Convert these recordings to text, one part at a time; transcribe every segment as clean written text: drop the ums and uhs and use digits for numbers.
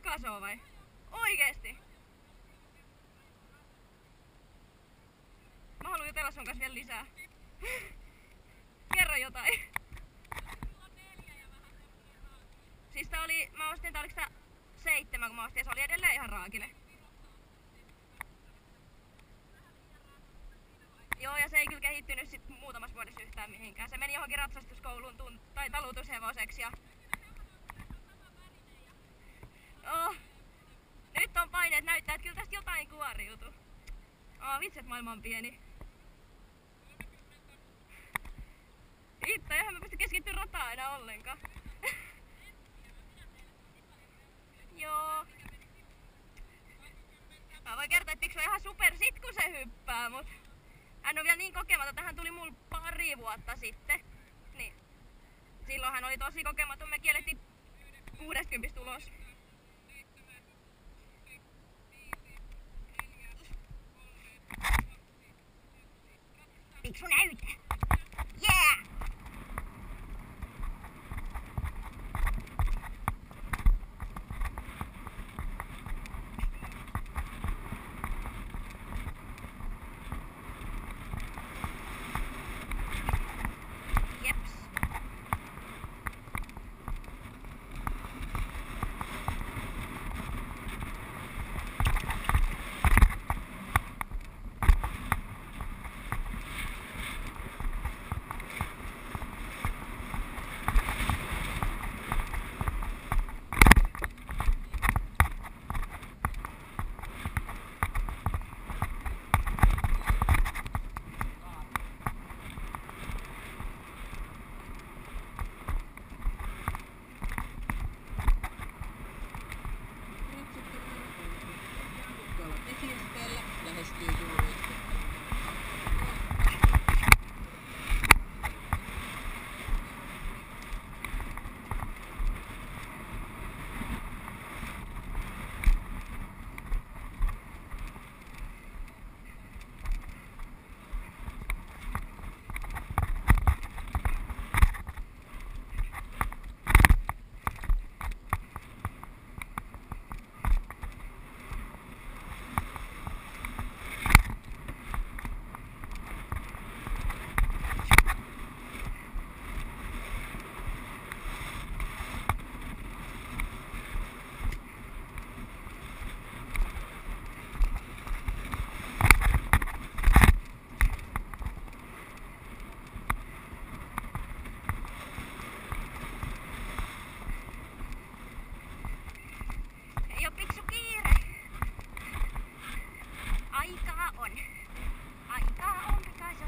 Pikasoo vai? Oikeesti? Mä haluan jutella sun kanssa vielä lisää. Kerro jotain. Siis tää oli, mä ostin, tää oliks tää 7 kun mä ostin ja se oli edelleen ihan raakile. Joo, ja se ei kyllä kehittynyt sit muutamassa vuodessa yhtään mihinkään. Se meni johonkin ratsastuskouluun tai talutushevoseksi ja... Oh. Nyt on paineet näyttää, että kyllä tästä jotain kuoriutuu. Vitsi, että maailma on pieni. Hitto, johon mä pysty keskittyä rataan enää ollenkaan. Joo. Mä voin kertoa, että Piksu on ihan super sit kun se hyppää, mut hän on vielä niin kokematon, että hän tuli mulle pari vuotta sitten. Niin. Silloin hän oli tosi kokematon, me kiellettiin 60 ulos. Piksu näytä! Yeah! Jeps. Lähestyy juuri. Ei oo Piksu kiire. Aikaa on. Aikaa on, Kaso.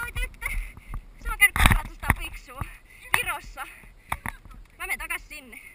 Virossa. Mä menen takas sinne.